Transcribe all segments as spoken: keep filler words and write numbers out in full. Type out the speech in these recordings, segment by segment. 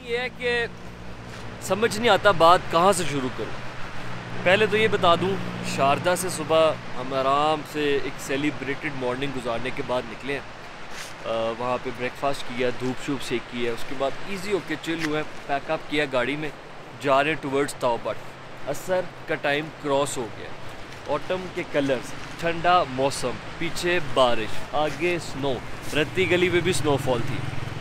ये है कि समझ नहीं आता बात कहाँ से शुरू करूँ। पहले तो ये बता दूँ, शारदा से सुबह हम आराम से एक सेलिब्रेटेड मॉर्निंग गुजारने के बाद निकले हैं। वहाँ पे ब्रेकफास्ट किया, धूप शूप सेक किया, उसके बाद इजी होके चिल हुए, पैकअप किया गाड़ी में, जा रहे टूवर्ड्स ताओबट। असर का टाइम क्रॉस हो गया, ऑटम के कलर्स, ठंडा मौसम, पीछे बारिश, आगे स्नो, रत्ती गली में भी स्नोफॉल थी।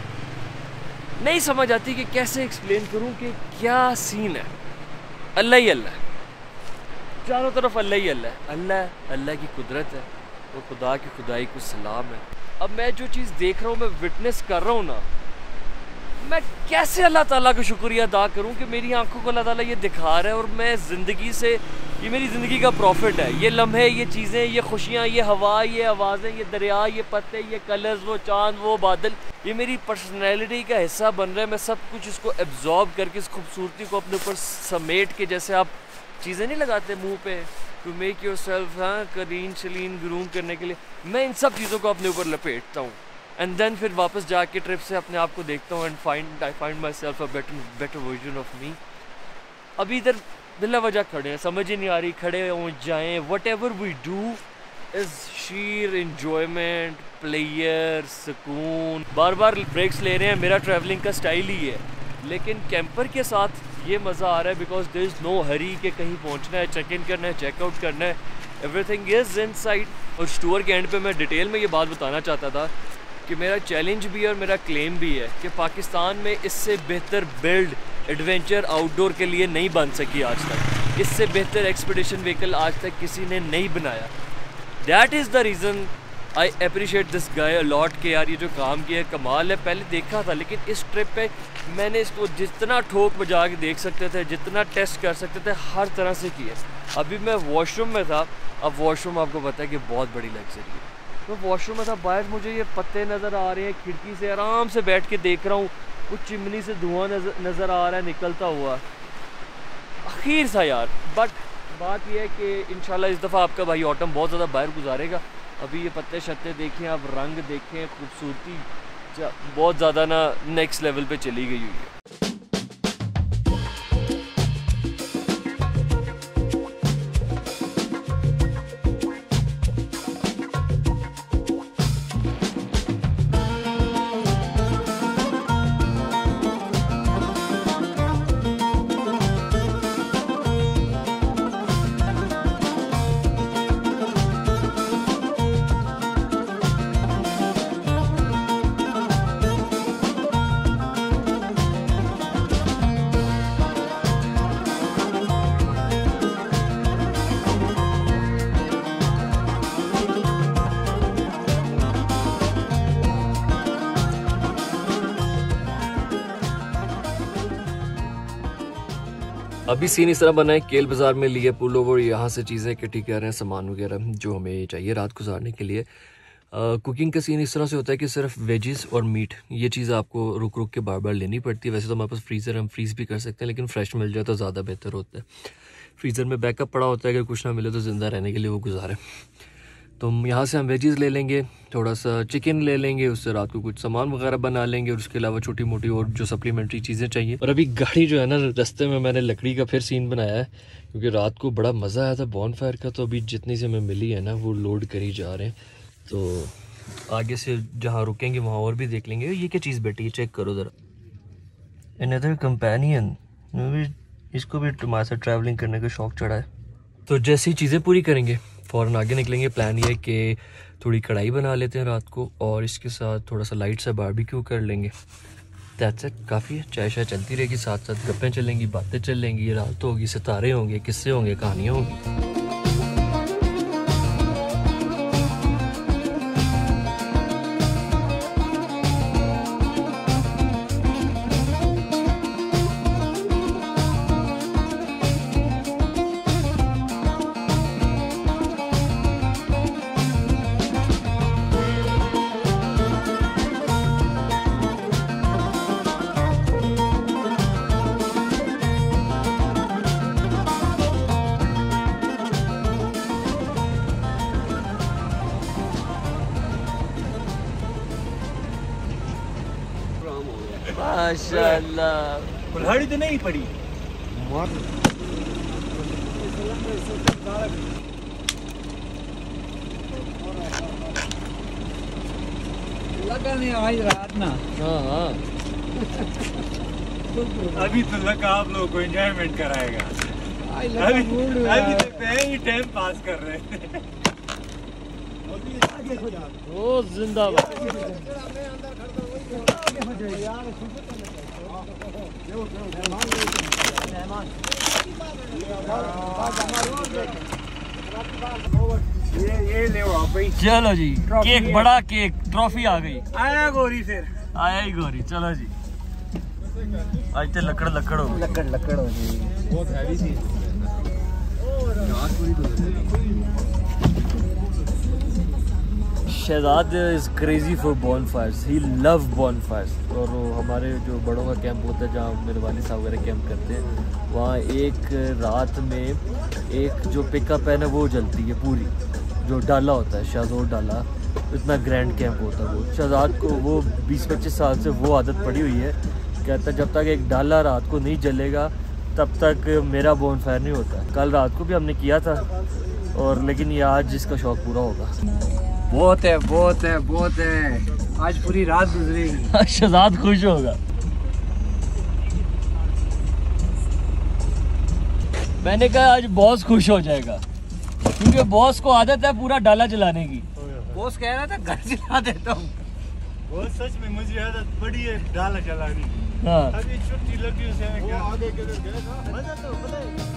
नहीं समझ आती कि कैसे एक्सप्लेन करूं कि क्या सीन है। अल्लाह ही अल्लाह है, चारों तरफ अल्लाह ही अल्लाह है। अल्लाह अल्लाह की कुदरत है, वो खुदा की खुदाई को सलाम है। अब मैं जो चीज़ देख रहा हूँ, मैं विटनेस कर रहा हूँ ना, मैं कैसे अल्लाह ताला का शुक्रिया अदा करूँ कि मेरी आंखों को अल्लाह ताला ये दिखा रहा है और मैं ज़िंदगी से, ये मेरी ज़िंदगी का प्रॉफिट है। ये लम्हे, ये चीज़ें, ये खुशियाँ, ये हवा, ये आवाज़ें, ये दरिया, ये पत्ते, ये कलर्स, वो चाँद, वो बादल, ये मेरी पर्सनैलिटी का हिस्सा बन रहा है। मैं सब कुछ इसको एब्जॉर्ब करके, इस खूबसूरती को अपने ऊपर समेट के, जैसे आप चीज़ें नहीं लगाते मुँह पे टू मेक योर सेल्फ, हाँ, करीन शलीन ग्रूम करने के लिए, मैं इन सब चीज़ों को अपने ऊपर लपेटता हूँ। एंड देन फिर वापस जाके ट्रिप से अपने आप को देखता हूँ and find I find my self a better better version of me. अभी इधर बिला वजह खड़े हैं, समझ ही नहीं आ रही, खड़े हों जाएँ, whatever we do is sheer enjoyment, player, सुकून। बार बार ब्रेक्स ले रहे हैं, मेरा ट्रैवलिंग का स्टाइल ही है, लेकिन कैंपर के साथ ये मज़ा आ रहा है because there is no hurry के कहीं पहुंचना है, चेक इन करना है, चेकआउट करना है, एवरीथिंग इज़ इनसाइड। और इस टूर के एंड पे मैं डिटेल में ये बात बताना चाहता था कि मेरा चैलेंज भी है और मेरा क्लेम भी है कि पाकिस्तान में इससे बेहतर बिल्ड एडवेंचर आउटडोर के लिए नहीं बन सकी आज तक। इससे बेहतर एक्सपीडिशन व्हीकल आज तक किसी ने नहीं बनाया। That is the reason I appreciate this guy a lot के यार, ये जो काम किया है कमाल है। पहले देखा था, लेकिन इस ट्रिप पे मैंने इसको जितना ठोक बजा के देख सकते थे, जितना टेस्ट कर सकते थे, हर तरह से किया। अभी मैं वॉशरूम में था, अब वॉशरूम आपको पता है कि बहुत बड़ी लग्जरी है। मैं वॉशरूम में था, बाहर मुझे ये पत्ते नज़र आ रहे हैं, खिड़की से आराम से बैठ के देख रहा हूँ, कुछ चिमनी से धुआं नज़र नज़र आ रहा है निकलता हुआ। अखीर सा यार, बट बात यह है कि इंशाल्लाह इस दफ़ा आपका भाई ऑटम बहुत ज़्यादा बाहर गुजारेगा। अभी ये पत्ते शत्ते देखें आप, रंग देखें, खूबसूरती बहुत ज़्यादा ना नेक्स्ट लेवल पे चली गई हुई है। अभी सीन इस तरह बना है, केल बाज़ार में लिए पुल ओवर, यहाँ से चीज़ें इकट्ठी कर रहे हैं, सामान वगैरह जो हमें चाहिए रात गुजारने के लिए। कुकिंग का सीन इस तरह से होता है कि सिर्फ वेजिस और मीट, ये चीज़ आपको रुक रुक के बार बार लेनी पड़ती है। वैसे तो हमारे पास फ्रीज़र, हम फ्रीज़ भी कर सकते हैं, लेकिन फ्रेश मिल जाए तो ज़्यादा बेहतर होता है। फ्रीज़र में बैकअप पड़ा होता है, अगर कुछ ना मिले तो ज़िंदा रहने के लिए वो गुजारें। तो यहाँ से हम वेजीज़ ले लेंगे, थोड़ा सा चिकन ले लेंगे, उससे रात को कुछ सामान वगैरह बना लेंगे, और उसके अलावा छोटी मोटी और जो सप्लीमेंट्री चीज़ें चाहिए। और अभी गाड़ी जो है ना, रास्ते में मैंने लकड़ी का फिर सीन बनाया है, क्योंकि रात को बड़ा मज़ा आया था बॉन फायर का। तो अभी जितनी से हमें मिली है ना, वो लोड करी जा रहे हैं। तो आगे से जहाँ रुकेंगे वहाँ और भी देख लेंगे। ये क्या चीज़ बेटी है, चेक करो ज़रा। अनदर कंपेनियन, इसको भी तुम्हारे साथ ट्रैवलिंग करने का शौक़ चढ़ा है। तो जैसी चीज़ें पूरी करेंगे फ़ौरन आगे निकलेंगे। प्लान ये है कि थोड़ी कढ़ाई बना लेते हैं रात को, और इसके साथ थोड़ा सा लाइट सा बारबेक्यू कर लेंगे। दैट्स इट, काफ़ी है। चाय शाय चलती रहेगी, साथ साथ गप्पें चलेंगी, बातें चलेंगी, रात होगी, सितारे होंगे, किस्से होंगे, कहानियाँ होंगी। माशाल्लाह। कुल्हाड़ी तो नहीं पड़ी। लगा नहीं आज रात ना। हाँ हाँ अभी तो लगा आप लोगों को एंजॉयमेंट कराएगा। आज अभी मूड अभी तक ही टाइम पास कर रहे थे। ओ जिंदाबाद। ये ये ले आओ भाई। चलो जी, केक, बड़ा केक, ट्रॉफी आ गई। आया गोरी फिर आया ही गोरी। चलो जी, आज तो लकड़ लकड़ हो गई। लकड़ लकड़ हो गई। बहुत हैवी थी। Shahzad is crazy for bonfires, he love bonfires. और वो हमारे जो बड़ों का कैंप होता है, जहाँ मेरे वालिद साहब वगैरह कैंप करते हैं, वहाँ एक रात में एक जो पिकअप है ना वो जलती है पूरी, जो डाला होता है शाहजोर डाला। इतना ग्रैंड कैंप होता है वो। शहजाद को वो बीस पच्चीस साल से वो आदत पड़ी हुई है, कहता है जब तक एक डाला रात को नहीं जलेगा तब तक मेरा बॉनफायर नहीं होता। कल रात को भी हमने किया था, और लेकिन ये आज इसका शौक पूरा होगा। बहुत है बहुत है बहुत है। आज पूरी रात गुजरेगी। शहजाद खुश होगा। मैंने कहा आज बॉस खुश हो जाएगा, क्योंकि बॉस को आदत है पूरा डाला जलाने की। बॉस कह रहा था घर जला देता हूँ। बहुत सच में मुझे आदत पड़ी है डाला जलाने की। हाँ अभी छुट्टी लगी उसे मैं क्या आगे किधर गया था मजा तो पता है।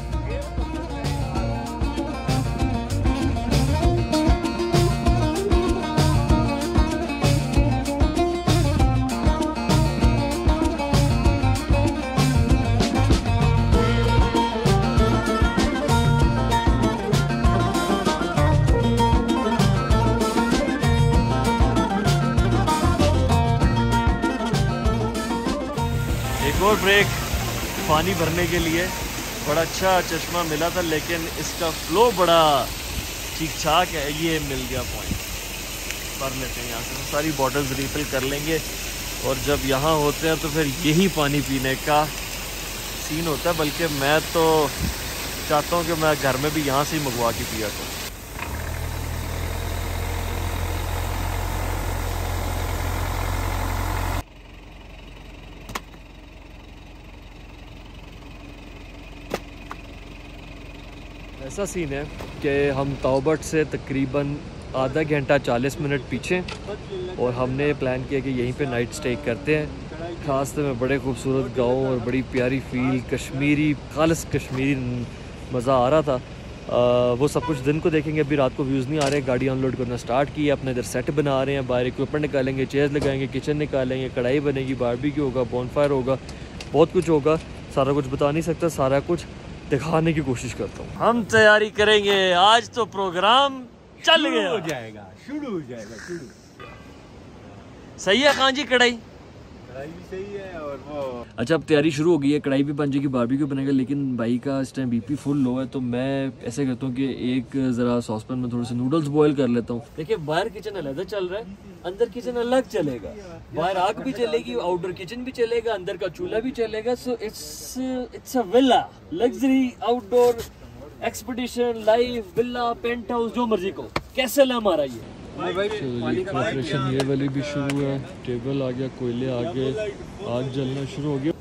एक और ब्रेक पानी भरने के लिए। बड़ा अच्छा चश्मा मिला था, लेकिन इसका फ्लो बड़ा ठीक ठाक है। ये मिल गया पॉइंट, भर लेते हैं यहाँ से। सारी बॉटल्स रिफिल कर लेंगे, और जब यहाँ होते हैं तो फिर यही पानी पीने का सीन होता है। बल्कि मैं तो चाहता हूँ कि मैं घर में भी यहाँ से ही मंगवा के पिया करूँ। ऐसा सीन है कि हम तौबट से तकरीबन आधा घंटा चालीस मिनट पीछे, और हमने प्लान किया कि यहीं पे नाइट स्टे करते हैं। रास्ते में बड़े खूबसूरत गांव और बड़ी प्यारी फील, कश्मीरी, खालिस कश्मीरी मज़ा आ रहा था। आ, वो सब कुछ दिन को देखेंगे। अभी रात को व्यूज़ नहीं आ रहे हैं। गाड़ी अनलोड करना स्टार्ट किया, अपना इधर सेट बना रहे हैं। बाहर इक्विपमेंट निकालेंगे, चेयर्स लगाएंगे, किचन निकालेंगे, कढ़ाई बनेगी, बारबेक्यू होगा, बॉनफायर होगा, बहुत कुछ होगा। सारा कुछ बता नहीं सकता, सारा कुछ दिखाने की कोशिश करता हूँ। हम तैयारी करेंगे, आज तो प्रोग्राम चल गया हो जाएगा, शुरू हो जाएगा शुरू। सही है खान जी, कढ़ाई कढ़ाई भी सही है और वो अच्छा अब तैयारी शुरू हो गई है। कढ़ाई भी बन जाएगी, बारबेक्यू बनेगा। लेकिन भाई का इस टाइम बीपी फुल लो है, तो मैं ऐसे करता हूँ कि एक ज़रा सॉसपैन में थोड़े से नूडल्स बॉईल कर लेता हूँ। देखिए बाहर किचन अलग चल रहा है, अंदर किचन अलग चलेगा। बाहर आग भी चलेगी, आउटडोर किचन भी चलेगा, अंदर का चूल्हा भी चलेगा। So it's it's a villa, luxury outdoor expedition life, villa, penthouse, जो मर्जी को। कैसे है हमारा ये प्रिपरेशन। ये वाली भी शुरू है, टेबल आ गया, कोयले आ गए, आग जलना शुरू हो गया।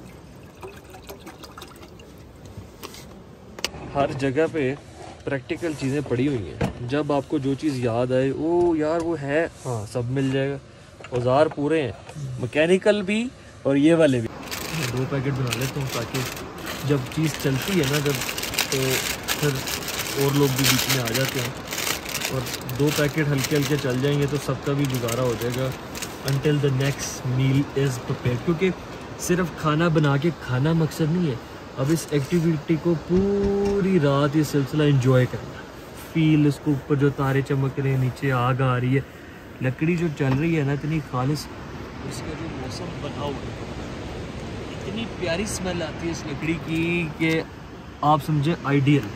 हर जगह पे प्रैक्टिकल चीज़ें पड़ी हुई हैं। जब आपको जो चीज़ याद आए, ओ यार वो है, हाँ सब मिल जाएगा। औजार पूरे हैं, मैकेनिकल भी और ये वाले भी। दो पैकेट बना लेता हूँ ताकि जब चीज़ चलती है ना जब, तो फिर और लोग भी बीच में आ जाते हैं, और दो पैकेट हल्के हल्के चल जाएंगे तो सबका भी गुजारा हो जाएगा until the next meal is prepared। क्योंकि सिर्फ खाना बना के खाना मकसद नहीं है। अब इस एक्टिविटी को पूरी रात ये सिलसिला एंजॉय करना, फील इसको, ऊपर जो तारे चमक रहे हैं, नीचे आग आ रही है, लकड़ी जो चल रही है ना इतनी खालिस, इसका जो मौसम बना हुआ है, इतनी प्यारी स्मेल आती है इस लकड़ी की कि आप समझे आइडियल।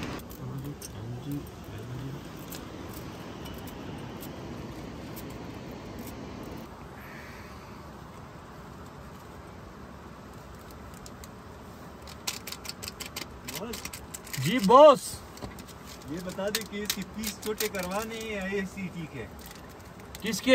जी बॉस, ये बता दे कि इसकी फीस छोटे करवाने या ऐसी ठीक है? किसके?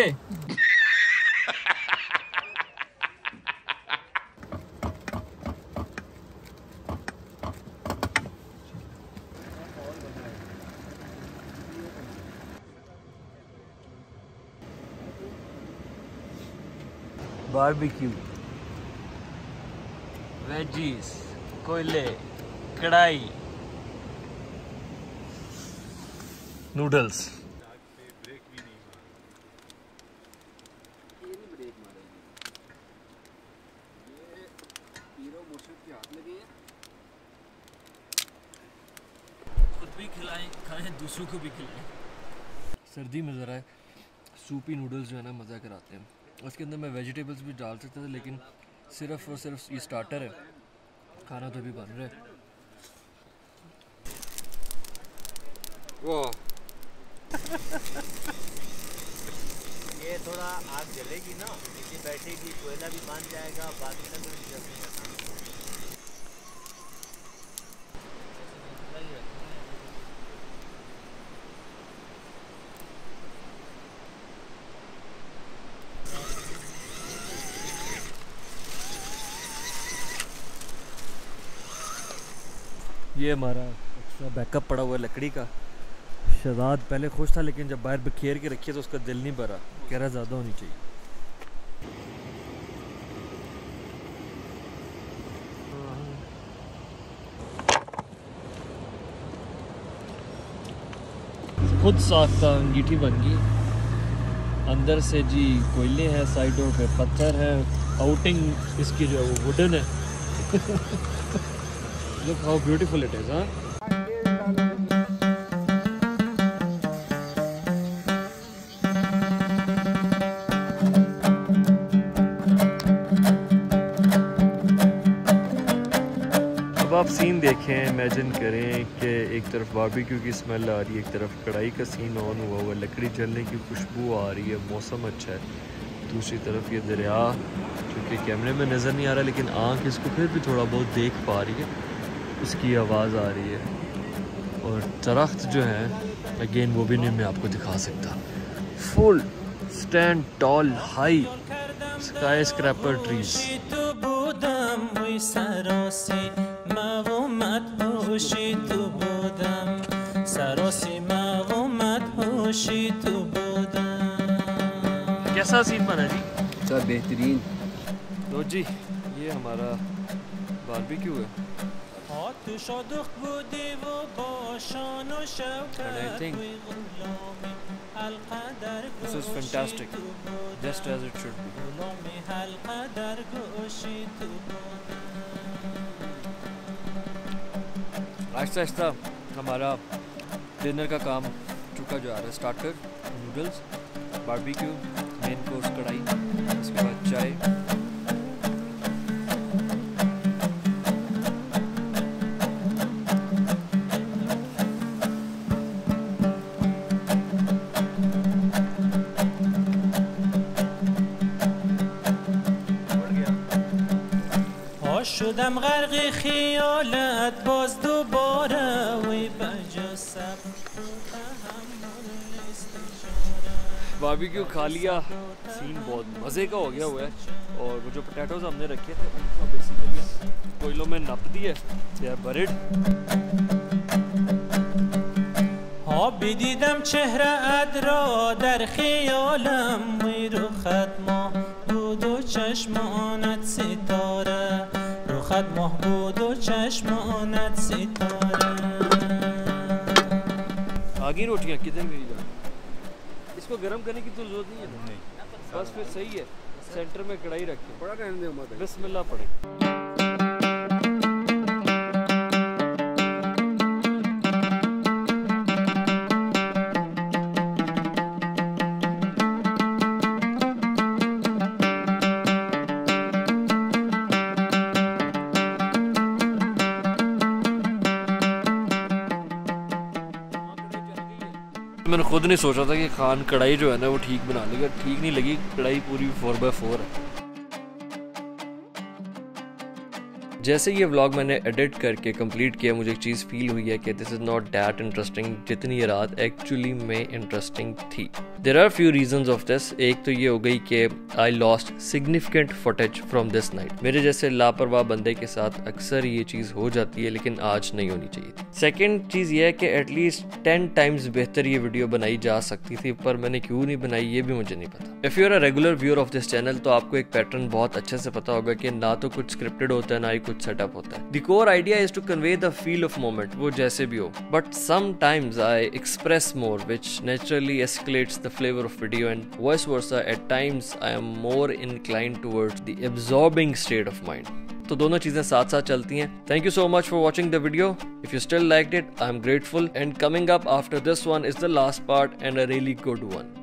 बारबेक्यू, वेजीज, कोयले, कढ़ाई, नूडल्स। खुद भी खिलाएं, खाएं, दूसरों को भी खिलाएं। सर्दी में ज़रा सूपी नूडल्स जो है ना मज़ा कराते हैं। उसके अंदर मैं वेजिटेबल्स भी डाल सकता था, लेकिन सिर्फ और सिर्फ ये स्टार्टर है, खाना तो अभी बन रहा है। वाह ये थोड़ा आग जलेगी ना, नीचे बैठेगी, कोयला भी मान जाएगा, बाकी सब कुछ जलेगा। ये हमारा एक्स्ट्रा बैकअप पड़ा हुआ है लकड़ी का। शहजाद पहले खुश था, लेकिन जब बाहर बिखेर के रखी तो उसका दिल नहीं भरा, कह रहा ज़्यादा होनी चाहिए। खुद साख्ता अंगीठी बन गई। अंदर से जी कोयले हैं, साइडों पे पत्थर है, आउटिंग इसकी जो है वो वुडन है। Look how beautiful it is, huh? अब आप सीन देखें, इमेजिन करें कि एक तरफ बारबेक्यू की स्मेल आ रही है, एक तरफ कढ़ाई का सीन ऑन हुआ हुआ, लकड़ी जलने की खुशबू आ रही है, मौसम अच्छा है। दूसरी तरफ ये दरिया, क्योंकि कैमरे में नज़र नहीं आ रहा, लेकिन आँख इसको फिर भी थोड़ा बहुत देख पा रही है, उसकी आवाज़ आ रही है। और दरख्त जो है, अगेन वो भी नहीं मैं आपको दिखा सकता। Full stand tall high skyscraper trees. कैसा सीन बना जी? सब बेहतरीन। तो जी ये हमारा बारबेक्यू है। And I think this is fantastic, just as it should be. Aahista Aahista हमारा डिनर का काम चुका जा रहा है। Starter, noodles, barbecue, main course kadhai, इसके बाद चाय। شدم غرق خیالت باز دوباره وی بجا سب बारबेक्यू खा लिया, सीन बहुत मज़े का हो गया हुआ है। और वो जो पोटैटोज हमने रखे थे उनको बेसिकली कोयलों में नप दिए, दे आर बरीड। ها بدیدم چهره اد را در خیالم وی رخت ماه بود و چشمانت ستاره رخت ماه بود و چشمانت ستاره आगे रोटियाँ किधर गई जान? इसको गर्म करने की तो जरूरत नहीं है ना? नहीं, बस फिर सही है। सेंटर में कढ़ाई रखी, बड़ा टाइम दे मत, बिस्मिल्लाह पड़े। मैंने खुद नहीं सोचा था कि खान कढ़ाई जो है ना वो ठीक बना लेगा, ठीक नहीं लगी। कढ़ाई पूरी फोर बाय फोर है। जैसे ये व्लॉग मैंने एडिट करके कंप्लीट किया, मुझे एक चीज़ फील हुई है कि this is not that interesting जितनी ये रात एक्चुअली में इंटरेस्टिंग थी। There are few reasons of this. एक तो ये हो गई कि I lost significant footage from this night. मेरे जैसे लापरवाह बंदे के साथ अक्सर ये चीज़ हो जाती है, लेकिन आज नहीं होनी चाहिए थी। सेकेंड चीज़ ये है कि एटलीस्ट टेन टाइम्स बेहतर ये वीडियो बनाई जा सकती थी, पर मैंने क्यों नहीं बनाई ये भी मुझे नहीं पता। If you are a regular viewer of this channel तो आपको एक पैटर्न बहुत अच्छे से पता होगा कि ना तो कुछ स्क्रिप्टेड होता है ना ही कुछ सेटअप होता है। The core idea is to convey the feel of moment, वो जैसे भी हो, but sometimes I express more which naturally escalates the flavour of video and vice versa. At times I am more inclined towards the absorbing state of mind. तो दोनों चीजें साथ साथ चलती हैं। Thank you so much for watching the video. If you still liked it, I am grateful. And coming up after this one is the last part and a really good one.